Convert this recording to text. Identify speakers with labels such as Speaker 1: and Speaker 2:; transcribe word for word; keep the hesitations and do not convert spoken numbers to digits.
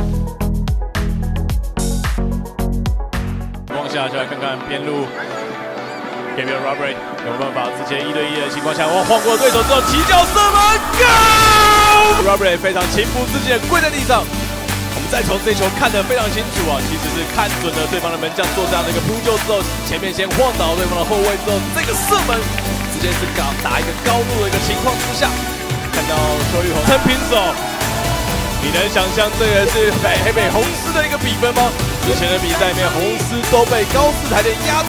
Speaker 1: 情况下，就来看看边路 Gabriel Robert 有没有办法之前一对一的情况下，哇，晃过对手之后起脚射门 ，Go！ Robert 非常情不自禁的跪在地上。我们再从这球看得非常清楚啊，其实是看准了对方的门将做这样的一个扑救之后，前面先晃倒对方的后卫之后，这个射门直接是搞打一个高度的一个情况之下，看到邱玉宏撑平手。 你能想象这个是北黑北红狮的一个比分吗？之前的比赛里面，红狮都被高士台的压。